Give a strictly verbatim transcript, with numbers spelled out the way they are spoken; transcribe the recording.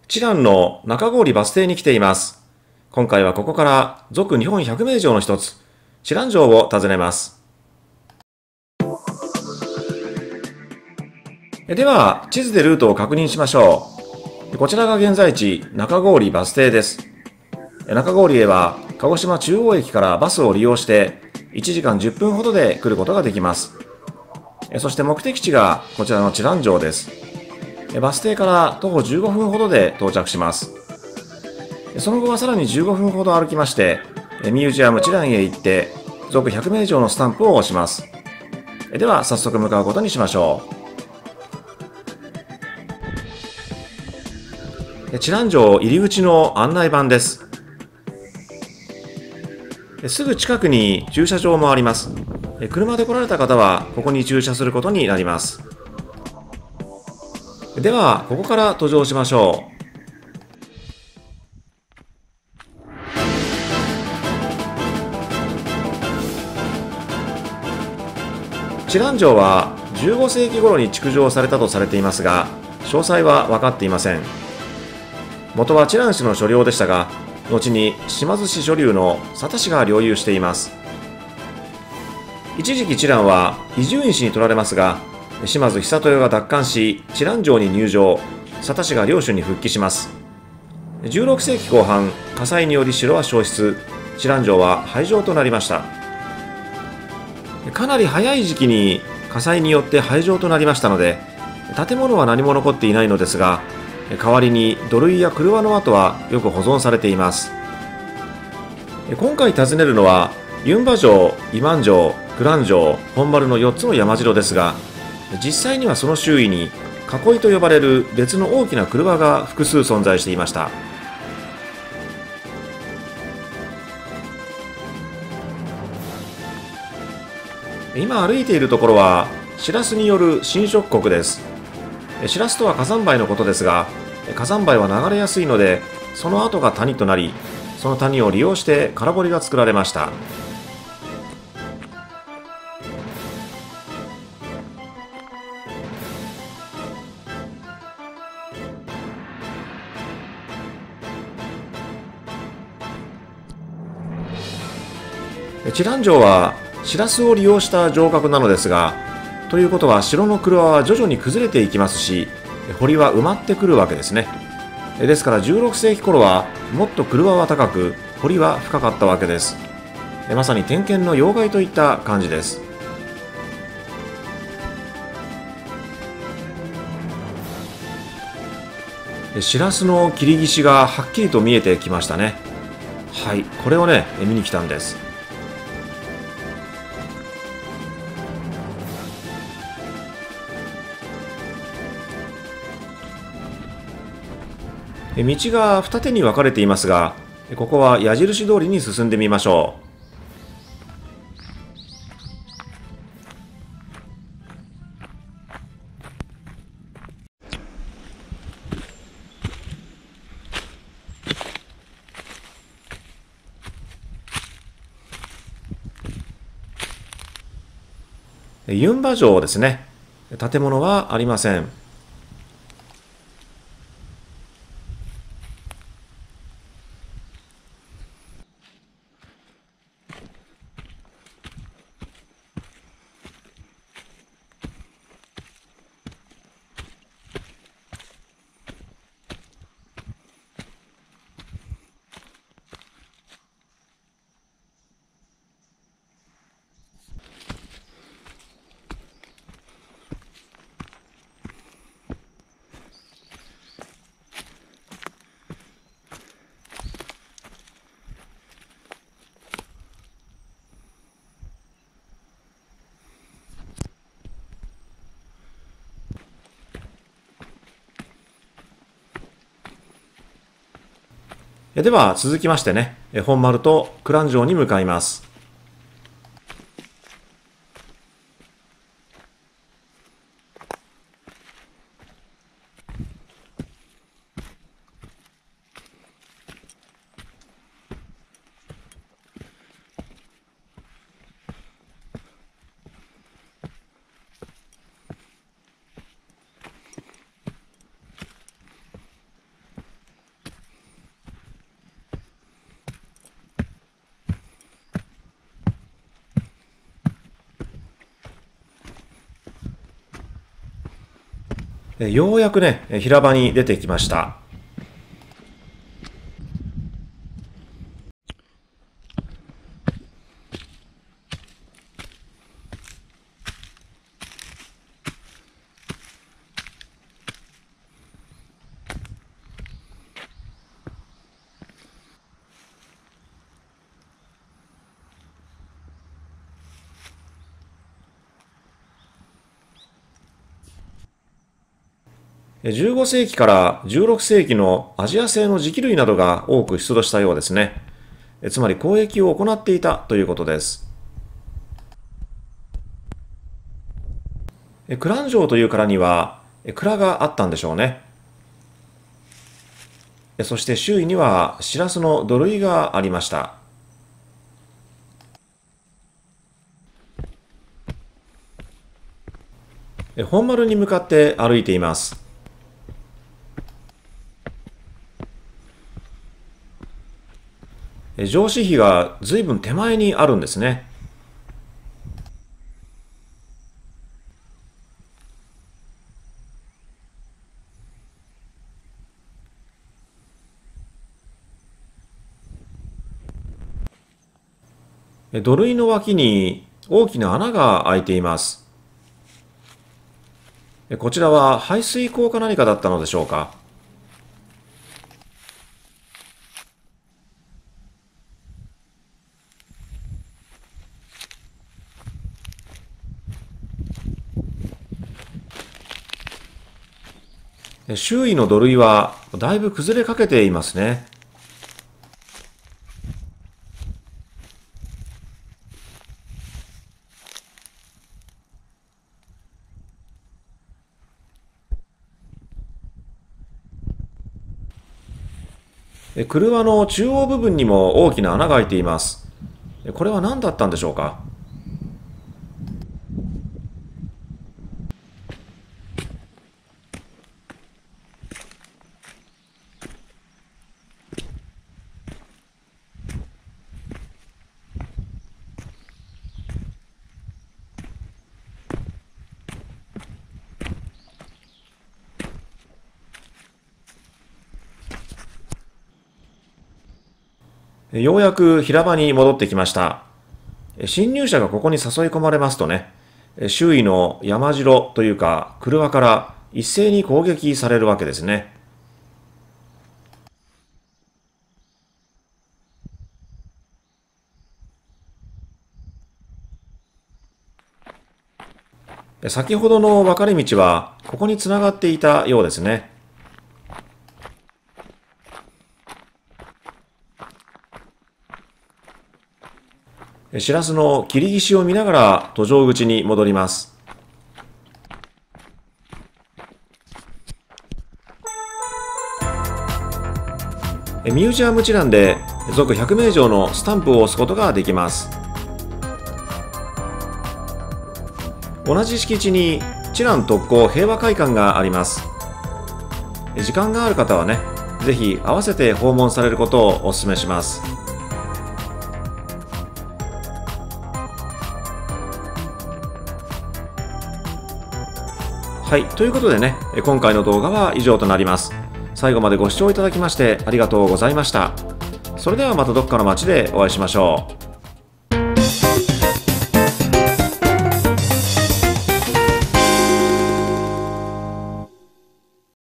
知覧の中郡バス停に来ています。今回はここから続日本百名城の一つ、知覧城を訪ねます。では、地図でルートを確認しましょう。こちらが現在地、中郡バス停です。中郡へは、鹿児島中央駅からバスを利用して、いちじかんじゅっぷんほどで来ることができます。そして目的地がこちらの知覧城です。バス停から徒歩じゅうごふんほどで到着します。その後はさらにじゅうごふんほど歩きまして、ミュージアム知覧へ行って、続百名城のスタンプを押します。では早速向かうことにしましょう。知覧城入り口の案内板です。すぐ近くに駐車場もあります。車で来られた方はここに駐車することになります。ではここから登場しましょう。知覧城はじゅうごせいき頃に築城されたとされていますが、詳細は分かっていません。元は知覧市の所領でしたが、後に島津市所領の佐田氏が領有しています。一時期知覧は伊集院氏に取られますが、島津久豊が奪還し知覧城に入城、佐田氏が領主に復帰します。じゅうろくせいきこう半、火災により城は焼失、知覧城は廃城となりました。かなり早い時期に火災によって廃城となりましたので、建物は何も残っていないのですが、代わりに土塁や車の跡はよく保存されています。今回訪ねるのは윤馬城、今万城、九蘭城、本丸のよっつの山城ですが、実際にはその周囲に囲いと呼ばれる別の大きな車が複数存在していました。今歩いているところはシラスによる侵食国です。シラスとは火山灰のことですが、火山灰は流れやすいので、その跡が谷となり、その谷を利用して空堀が作られました。知覧城はシラスを利用した城郭なのですが、ということは城の蔵は徐々に崩れていきますし、堀は埋まってくるわけですね。ですからじゅうろくせいき頃はもっと蔵は高く、堀は深かったわけです。まさに点検の要害といった感じです。シラスの切り岸がはっきりと見えてきましたね。はい、これをね見に来たんです。道が二手に分かれていますが、ここは矢印通りに進んでみましょう。윤馬城ですね。建物はありません。では続きましてね、本丸と九蘭城に向かいます。 えようやくね、平場に出てきました。じゅうごせいきからじゅうろくせいきのアジア製の磁気類などが多く出土したようですね。つまり交易を行っていたということです。クラン城というからには蔵があったんでしょうね。そして周囲にはシラスの土塁がありました。本丸に向かって歩いています。上司碑がずいぶん手前にあるんですね。土塁の脇に大きな穴が開いています。こちらは排水溝か何かだったのでしょうか。周囲の土塁はだいぶ崩れかけていますね。車の中央部分にも大きな穴が開いています。これは何だったんでしょうか。ようやく平場に戻ってきました。侵入者がここに誘い込まれますとね、周囲の山城というか車から一斉に攻撃されるわけですね。先ほどの分かれ道はここにつながっていたようですね。しらすの切り岸を見ながら途上口に戻ります。ミュージアムチランで続ひゃくめいじょうのスタンプを押すことができます。同じ敷地にチラン特攻平和会館があります。時間がある方はね、ぜひ合わせて訪問されることをお勧めします。はい、ということでね、今回の動画は以上となります。最後までご視聴いただきましてありがとうございました。それではまたどっかの街でお会いしましょう。